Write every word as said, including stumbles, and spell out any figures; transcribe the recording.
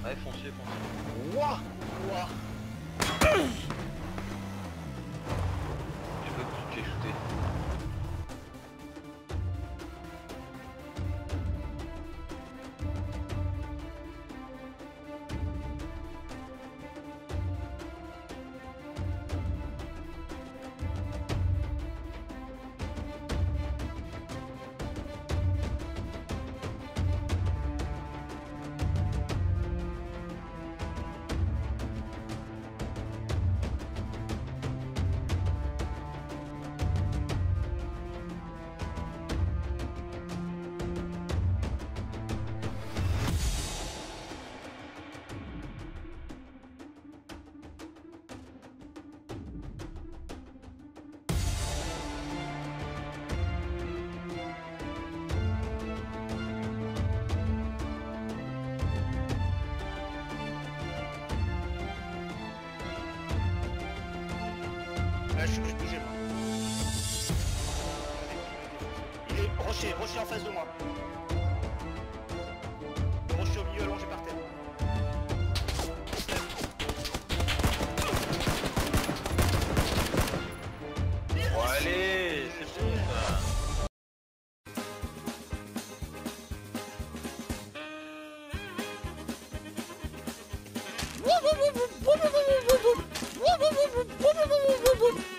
Allez, foncez, foncez. Ouah Ouah Je veux que tu t'es shooté. Là, je suis bougé moi. Il est rocher, rocher en face de moi. Rocher au milieu allongé par terre. Bon, allez, c'est bon ça. Woo woo woo woo woo woo woo woo woo woo woo woo woo woo woo woo woo woo woo.